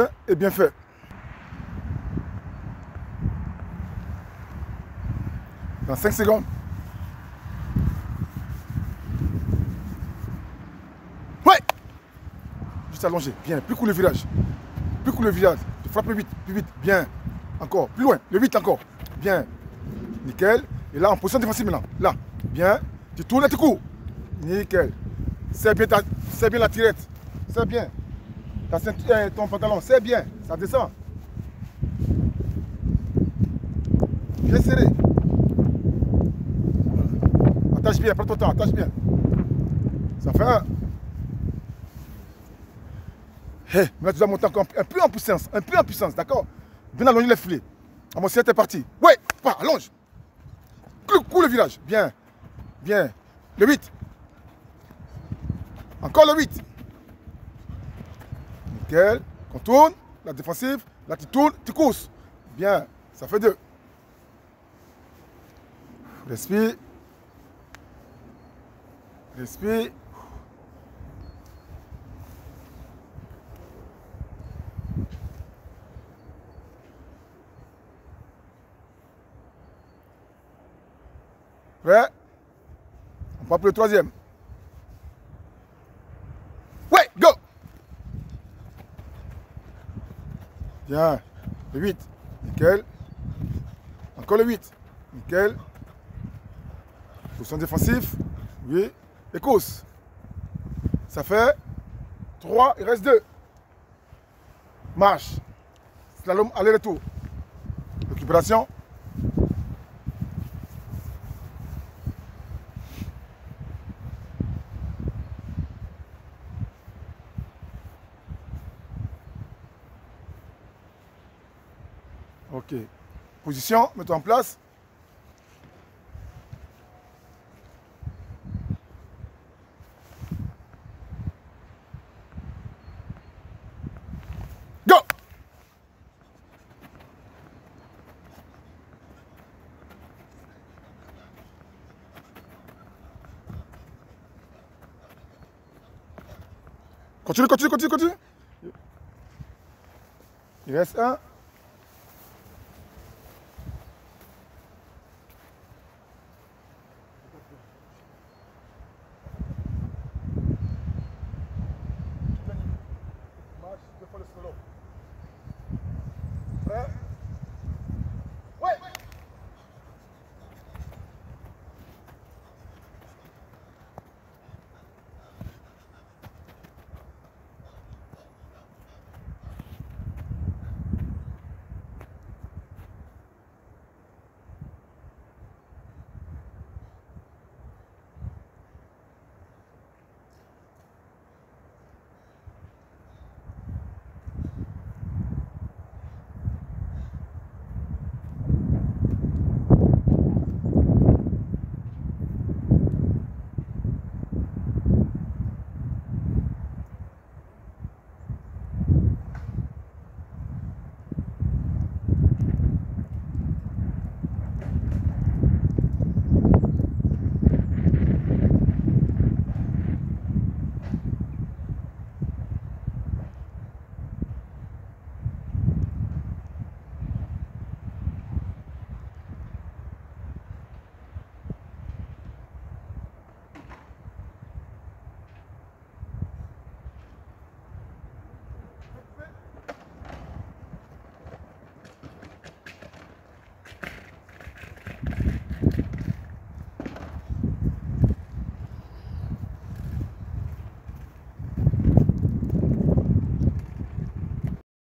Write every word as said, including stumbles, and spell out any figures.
Et bien fait. Dans cinq secondes. Ouais. Juste allongé. Bien. Plus court le virage. Plus court le virage. Tu frappes plus vite. Plus vite. Bien. Encore. Plus loin. Le huit encore. Bien. Nickel. Et là, en position défensive maintenant. Là. Bien. Tu tournes et tu cours. Nickel. C'est bien, ta... c'est bien la tirette. C'est bien. Ta ceinture, ton pantalon. C'est bien. Ça descend. Bien serré. Attache bien. Prends ton temps. Attache bien. Ça fait un. Hey, maintenant tu dois monter encore un peu en puissance. Un peu en puissance. D'accord? Bien allonger les filets. Ah, mon c'est parti. Ouais. Pas. Allonge. Cours le virage. Bien. Bien. Le huit. Encore le huit. Nickel. Contourne. La défensive. Là, tu tournes. Tu courses. Bien. Ça fait deux. Respire. Respire. Prêt? On va pour le troisième. Ouais, go! Bien. Le huit. Nickel. Encore le huit. Nickel. Position défensive. Oui. Et course. Ça fait trois. Il reste deux. Marche. Slalom, aller-retour. Récupération. Ok. Position, mets-toi en place. Go! Continue, continue, continue, continue. Il reste un.